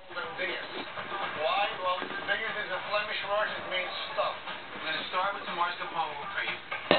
than biggest. Why? Well, biggest is a Flemish word. It means stuff. I'm going to start with some mascarpone cream.